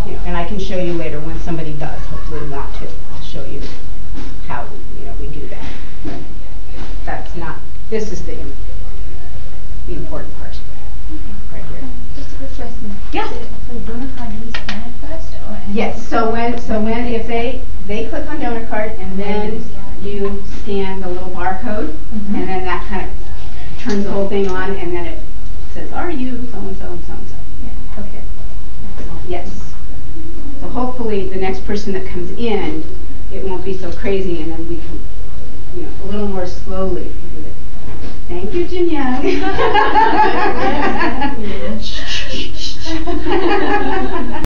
you know, and I can show you later when somebody does hopefully want to. I'll show you how, you know, we do that. But that's not, this is the important part right here. Just a quick question. Yeah. For the donor card, do we scan it first, or? Yes. So when if they click on donor card and then you scan the little barcode, and then that kind of turns the whole thing on, and then it says, "Are you so and so and so and so?" Yeah. Okay. Yes. So hopefully the next person that comes in, it won't be so crazy, and then we can, you know, a little more slowly. Thank you, Jin Young.